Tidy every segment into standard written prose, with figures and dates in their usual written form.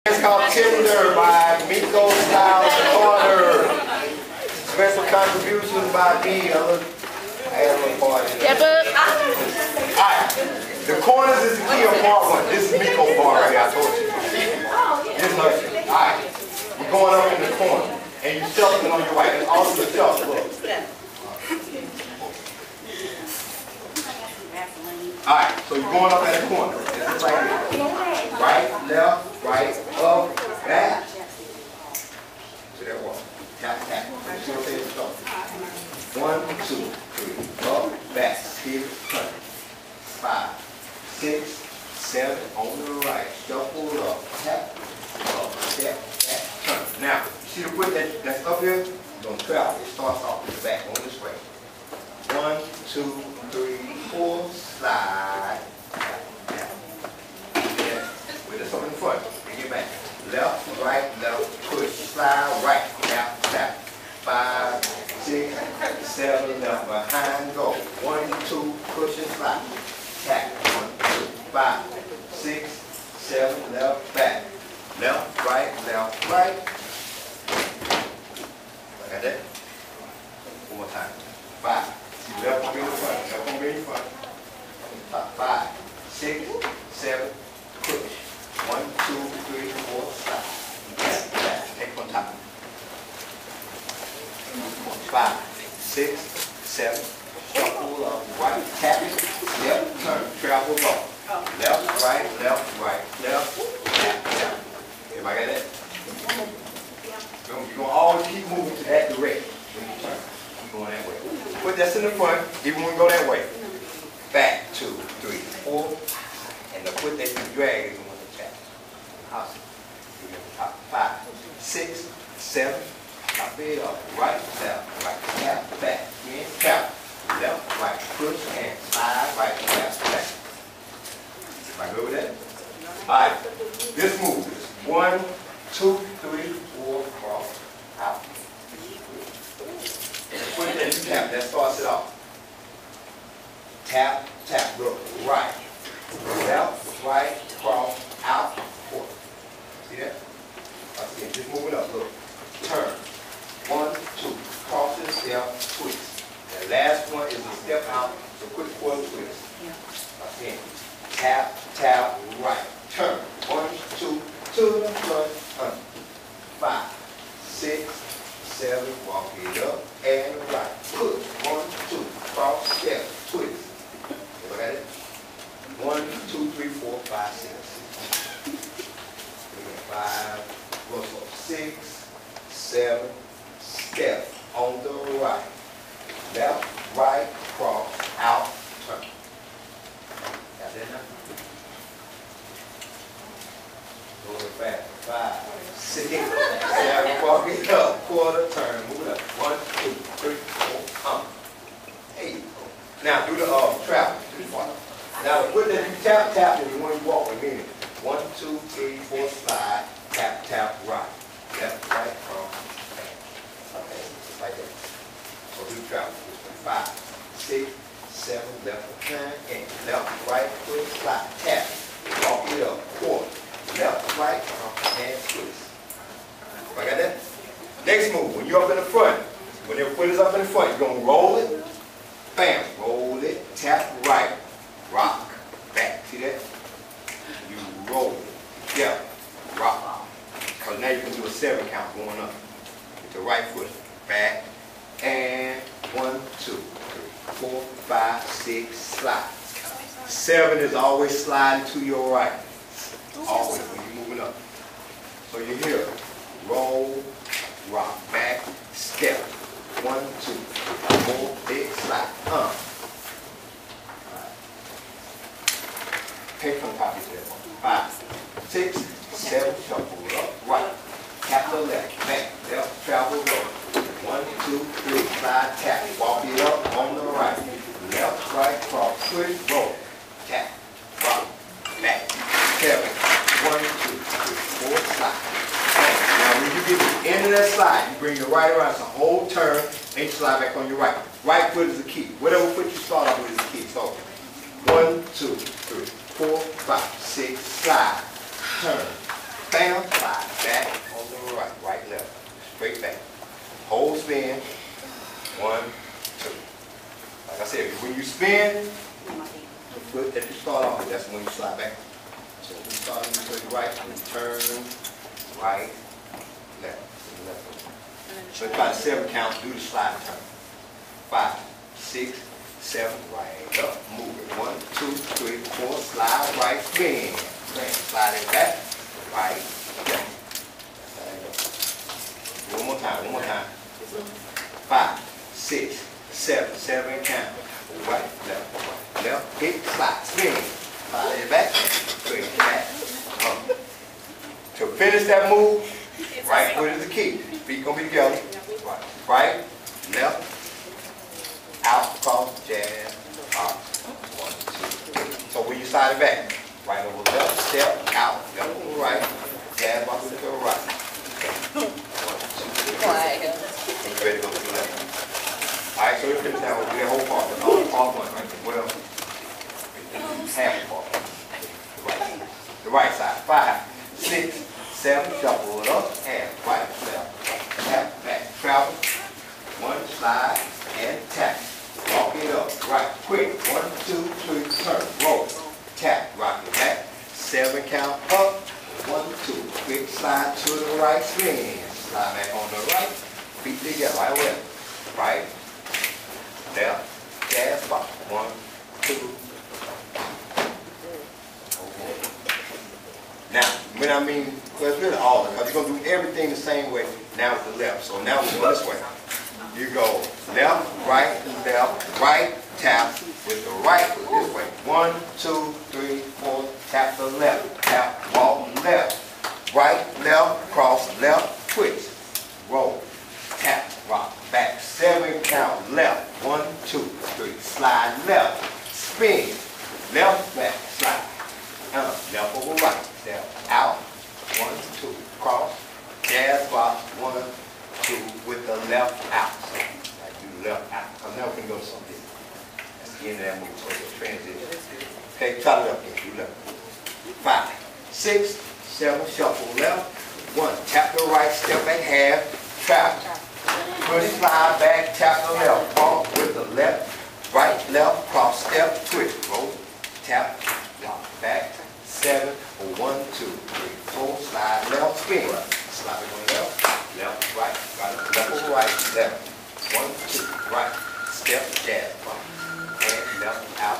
It's called Tender by Meko Stylez Corner. Special contributions by me. I had a little part in there. Alright, the corners is the key of part one. This is Meko part right here, I told you. This is alright, you're going up in the corner and you're shuffling on your right. It's also the shuffle. Look. Alright, so you're going up at the corner. This is right here. Right, left, right, up, back. To that wall. Tap, tap. 1, 2, 3. Up, back. Here, turn. 5, 6, 7. On the right. Shuffle up. Tap. Up, tap, tap, turn. Now, you see the foot that's up here? You're going to travel. It starts off with the back on this way. 1, 2, 3, 4. Slide. With this up in front. Bring it back. Left, right, left, push, slide, right, tap, tap. 5, 6, 7, left, behind, go. 1, 2, push and slide. Tap. 1, 2, 5, 6, 7, left, back. Left, right, left, right. Like that. One more time. 5. See, left one in front. Left one in front. Top 5, 6, 7, push. 1, 2, 3, 4, slide. Tap, tap. Take on top. 5, 6, 7. Shuffle up. Right. Tap. Left. Turn. Travel up. Left, right, left, left. Tap, tap. Everybody got that? You're going to always keep moving to that direction when you turn. Keep going that way. Put this in the front, even when you go that way. Back, 2, 3, 4. And the foot that you drag is going to tap. Awesome. 5, 6, 7. Top it up. Right, left, right, tap, back. In, tap. Left, right, push, and slide, right, tap, back. Am I good with that? Alright. This move is 1, 2, 3, 4, cross, out. And the foot that you tap, that starts it off. Tap, tap, look, right. Left, right, cross, out, forward. See that? I see it. Just move it up, look. Turn. 1, 2. Crosses, step, twist. The last one is a step out, so quick quarter twist. Again. Tap, tap, right. Turn. 1, 2, to the front, 5, 6, 7, walk it up, and right. Push. 1, 2, cross, step, twist. Look at it. 1, 2, 3, 4, 5, 6. 5, go slow. 6, 7, step on the right. Left, right, cross, out, turn. Got that now? Go a little faster. 5, 6, 7, walk it up, quarter, turn, move it up. 1, 2, 3, 4, There you go. Now do the travel. Now the foot that you tap, tap is the one you walk with me. 1, 2, 3, 4, slide, tap, tap, right. Left, right, cross, back. Okay, just like that. So do travel. 5, 6, 7, left, turn, and left, right, foot, slide, tap. Walk it up, quarter. Left, right, and twist. I got that? Next move, when you're up in the front, when your foot is up in the front, you're going to roll it, bam, roll it, tap right, rock, back. See that? You roll it, yeah, rock. Because now you can do a 7 count going up. With the right foot, back, and 1, 2, 3, 4, 5, 6, slide. 7 is always sliding to your right. Always when you're moving up. So you're here. Roll, rock, back, step. 1, 2, 3, 4, big slide. Take from top of there. 5, 6, 7, shuffle up, right. Tap the left, back, left, travel, roll. 1, 2, 3, slide, tap. Walk it up on the right. Left, right, cross, twist, roll. Tap, rock, back, 7. 1, 2, 3, 4, slide. Now when you get to the end of that slide, you bring your right around, it's a whole turn, and you slide back on your right. Right foot is the key. Whatever foot you start off with is the key. So 1, 2, 3, 4, 5, 6, slide, turn, bam, right, right, left. Straight back. Whole spin. 1, 2. Like I said, when you spin, if you start off, that's when you slide back. So we start to the right, and turn, right, left. So it's about 7 counts, do the slide turn. 5, 6, 7, right up, move it. 1, 2, 3, 4, slide right, spin. Slide it back, right, left. One more time, 5, 6, 7 count. Right, left, hit, slide, spin. Slide it back, straight back, To finish that move, right foot is the key. Feet gonna be together. Right, left, out, cross, jab, up. 1, 2, 3. So when you slide it back, right over left, step, out, left over right, jab up to the right. 1, 2, 3. Ready to go to the left. Alright, so let's finish that one. We got whole part, part 1, right? Well, half part. The right side. 5, 6, 7, shuffle it up, and right, left, tap, back, travel. 1, slide, and tap. Walk it up, right, quick. 1, 2, 3, turn, roll, tap, rock it back. 7 count up. 1, 2, quick slide to the right, spin. Slide back on the right, feet together, right away. Right, left, jab, spot. 1, 2. Now, when I mean, well, it's really all of it, because you're going to do everything the same way now with the left. So now we go this way. You go left, right, tap with the right foot this way. 1, 2, 3, 4, tap the left, tap, walk left, right, left, cross, left, twist, roll, tap, rock, back, 7 count, left, 1, 2, 3, slide left, spin, left, back, slide, left over right. Step out, 1, 2, cross, jab, block, 1, 2, with the left out. So, like do left out. I'm never going to go to something different. That's the end of that move, so it's a transition. Okay, try the left again, do left. 5, 6, 7, shuffle left, 1, tap the right, step back half, travel. Push, slide back, tap the left, walk with the left, right, left, cross, step, twist, roll, tap, walk, back, 7, 1, 2, 3, 4, slide left, spin. Slide it on left, right, left over right, left. 1, 2, right, step, jab, and left, out.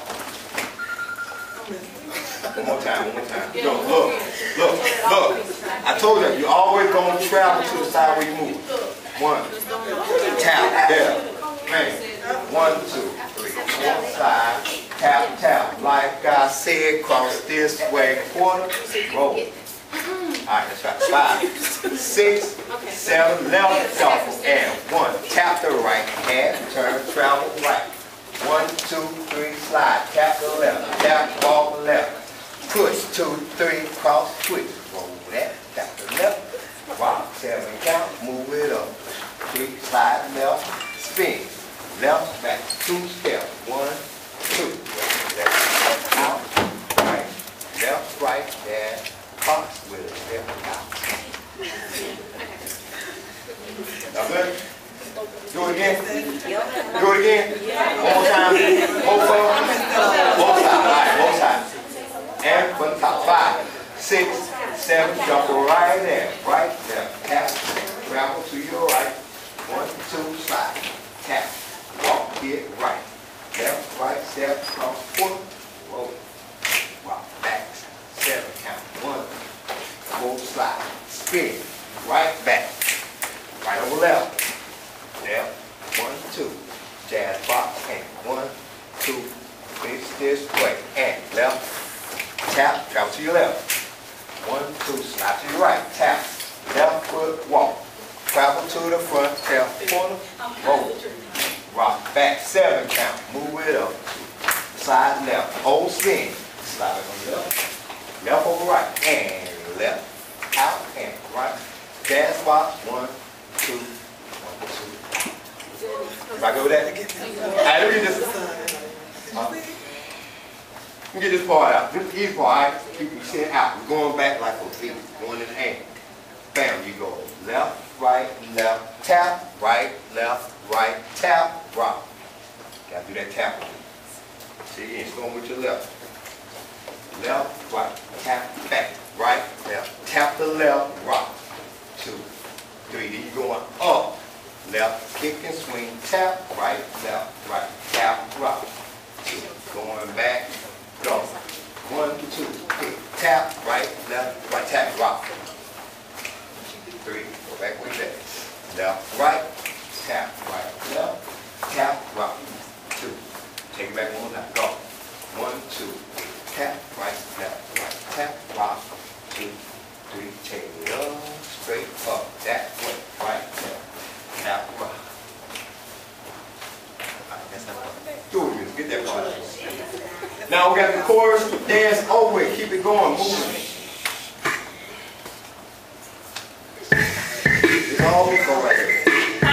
One more time. Look. I told you, you're always going to travel to the side where you move. 1, tap, there, bang. 1, 2, 3, 4, slide. Tap, like I said, cross this way, quarter, roll. Alright, let's try 5, 6, 7, left, shuffle, and 1, tap the right, half, turn, travel right. 1, 2, 3, slide, tap the left, tap, walk left, push, 2, 3, cross, twist, roll that, tap the left, rock, 7 count, move it up, 3, slide left, spin, left, back, 2 step, 1, 2, left, out, right, left, right, there, cross with it, step out. Now good? Do it again? Do it again? One more time. Both sides. Alright, both sides. And from the top. 5, 6, 7, shuffle right there. Right, left, tap, travel to your right. 1, 2, slide, tap, walk, get right. Left, right, step, cross, foot, roll, rock, back, 7 count, 1, 4, slide, spin, right, back, right over left, 1, 2, jazz box, and 1, 2, finish this way, and left, tap, travel to your left, 1, 2, slide to your right, tap, left foot, walk, travel to the front, tap, corner, roll, rock back, 7 count, move it up, slide left, hold spin, slide it on the left, left over right, and left, out, and right, jazz box, 1, 2, 1, 2. If I go with that again, alright, let me get this part out. This easy part, alright, keep your chin out. We're going back like a feet, going in the hand. Bam, you go left. left, right, left, tap, right, tap, rock. Gotta do that tap with it. See again, it's going with your left. Left, right, tap, back, right, left, tap the left, rock. 2, 3, then you're going up. Left, kick and swing, tap, right, tap, rock. 2, going back, go. 1, 2, kick, tap, right, tap, rock. 3, go back with that. Left, right, tap, rock. 2, take it back one more time, go. 1, 2, tap, right, tap, rock. 2, 3, take it up, straight up, that way, right, tap, rock. Alright, that's not part. Do it, get that part. Now we got the chorus, dance over it, keep it going, moving. It's all we go right here.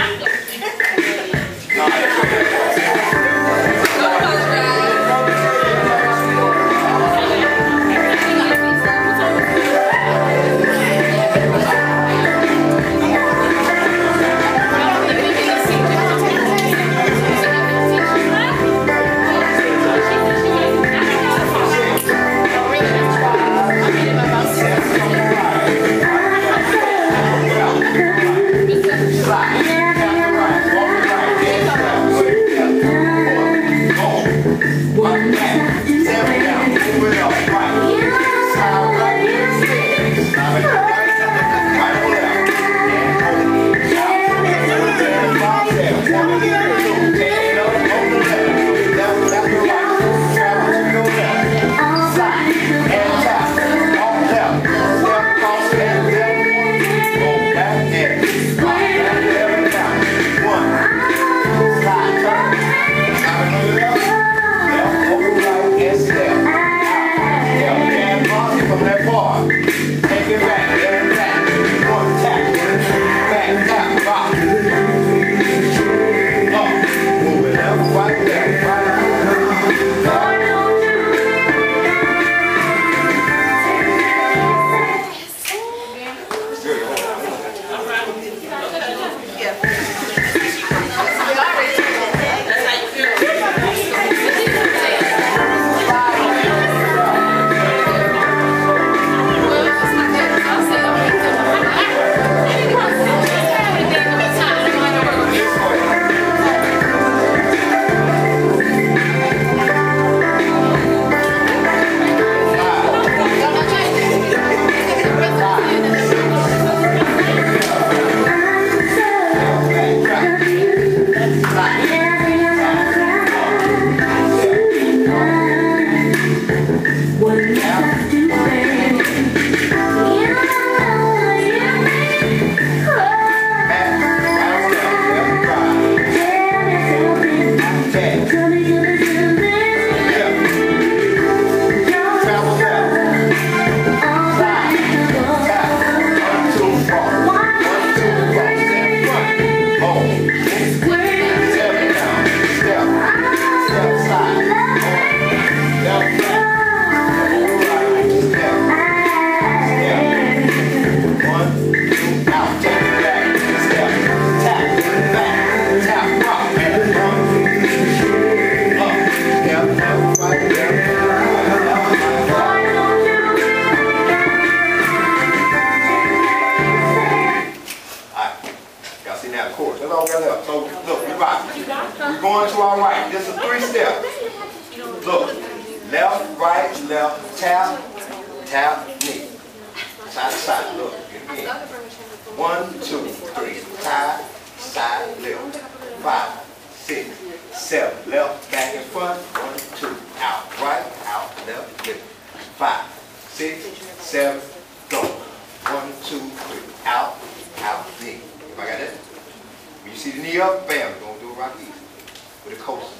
Going to our right. This is 3 steps. Look. Left, right, left, tap, tap, knee. Side to side. Look. Again. 1, 2, 3. Side, side, left. 5, 6, 7. Left, back and front. 1, 2. Out, right, out, left, left. 5, 6, 7. Go. 1, 2, 3. Out, out, knee. Everybody got that? When you see the knee up, bam, we're going to do it right here. With a coaster.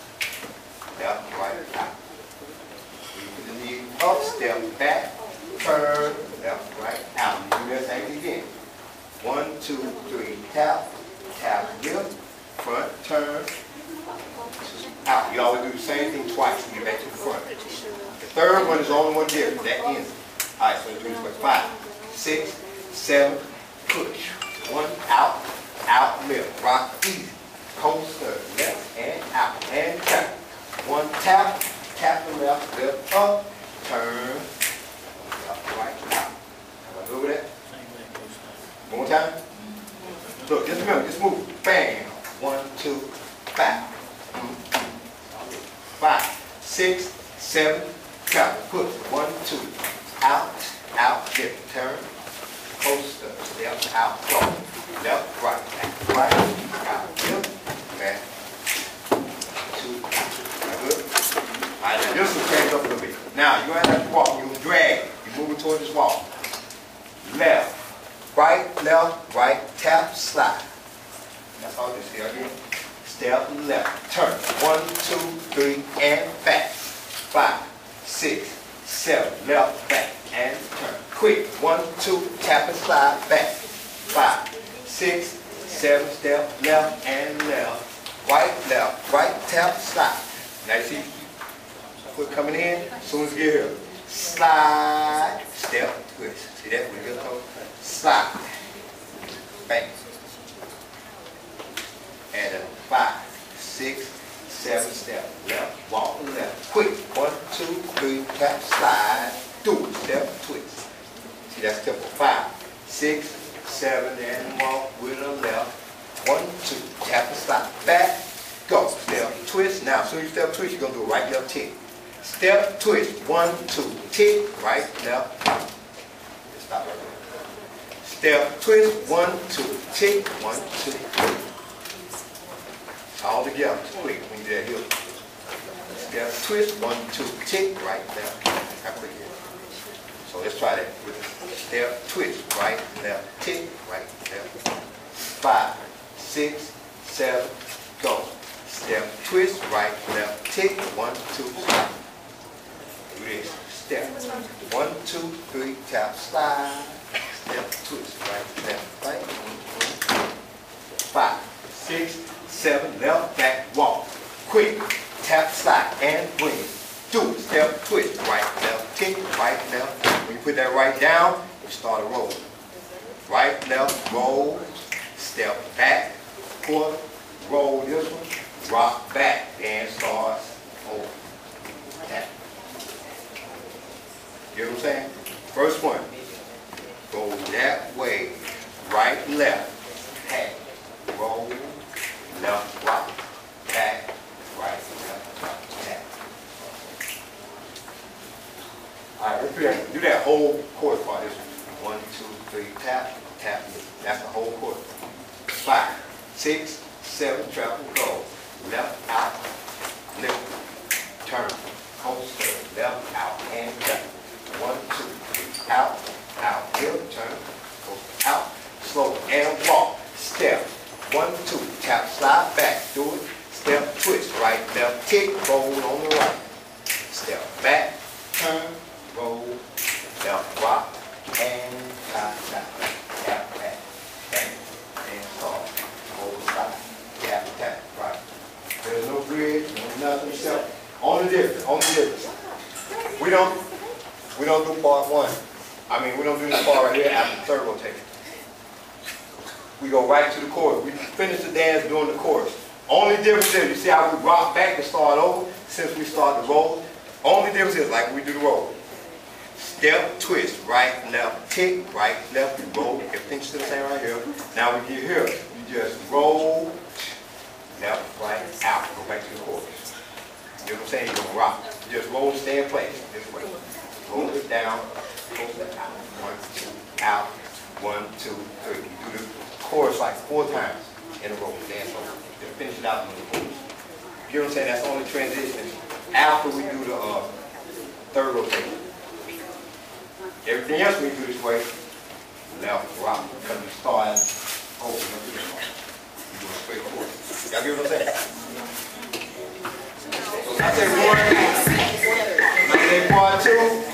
Left, right, out. When you put the knee up, step back, turn, left, right, out. You do that same thing again. 1, 2, 3, tap, tap, lift, front, turn, out. You always do the same thing twice when you get back to the front. The third one is the only one different. That ends it. Alright, so let's do this way. 5, 6, 7, push. One, out, out, left. Rock easy. Coaster, left and out. And tap. One tap, tap the left, lift up, turn, left, right, out. Am I good with that? One more time. Look, just remember, just move. Bam. 1, 2, 5. 5, 6, 7, travel. Put 1, 2. Out, out, lift, turn, coaster, left, out, go. Left, right, back, right, out, lift, back. 2, good. All right, now this will change up a little bit. Now, you're going to have to walk. You'll drag. You're moving toward this wall. Left, right, tap, slide. That's all this here again. Step left, turn. 1, 2, 3, and back. 5, 6, 7, left, back, and turn. Quick. 1, 2, tap and slide, back. 5, 6, 7, step left and left. Right, tap, slide. Now you see, foot coming in, as soon as you get here. Slide, step, twist. See that? We just go. Slide. Bang. And then 5, 6, 7, step left, walk left. Quick. 1, 2, 3, tap, slide. Do it. Step, twist. See that's tempo. 5, 6, 7, and walk with a left. 1, 2, tap and slide. Back, go. Step, twist. Now, as soon as you step, twist, you're going to do a right, left, tick. Step, twist. 1, 2, tick, right, left. Just stop right there. Step, twist. 1, 2, tick. 1, 2, 3. All together. Quick when you do that heel. Step, twist. 1, 2, tick, right, left. How quick here. So let's try that with step, twist, right, left, tick, right, left. 5, 6, 7, go. Step, twist, right, left, tick, 1, 2, slide. Do this. Step. 1, 2, 3, tap, slide. Step, twist, right, left, right. 5, 6, 7, left, back, walk. Quick. Tap, slide, and bring it. Do it. Step, twist, right, left, tick, right, left. When you put that right down, you start a roll. Right, left, roll. Step back, quarter, roll this one, rock back, and start over. Tap. You know what I'm saying? First one, go that way, right, left, tap, roll, left, rock, back, right, left, rock, tap. All right, let's do that whole chord part. This one, 1, 2, 3, tap, tap. That's the whole chord. 5, 6, 7, travel, go. Left, out, lift, turn, coaster, left, out, and back. 1, 2, 3, out, out, lift, turn, coaster, out, slow, and walk. Step, 1, 2, tap, slide, back, do it. Step, twist, right, left, tick, roll on the right. Step back, turn, roll, left, rock, and tap, tap, tap, tap, bang, and start, hold, slide, tap, tap, right. There's no bridge, no nothing, except only difference. We don't do part 1. We don't do this part right here after the third rotation. We go right to the chorus. We finish the dance doing the chorus. Only difference is, you see how we rock back and start over since we start the roll? Only difference is like we do the roll. Step, twist, right, left, tick, right, left, you roll. Everything's still the same right here. Now we get here. You just roll, left, right, out. Go back to the chorus. You know what I'm saying? You're going to rock. You just roll, stay in place this way. Roll it down, roll it out. 1, 2, out. 1, 2, 3. You do the chorus like 4 times in a row. Dance over. Just finish it out in the chorus. You know what I'm saying? That's only transition after we do the third rotation. Everything else we do this way, left, rock, because we start over. You do a straight chorus. Y'all get what I'm saying? I say part 2.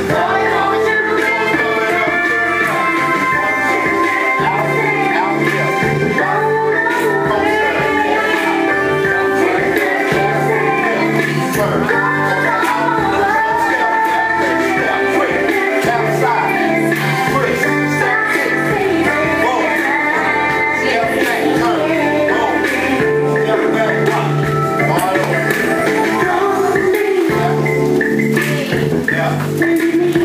Yeah.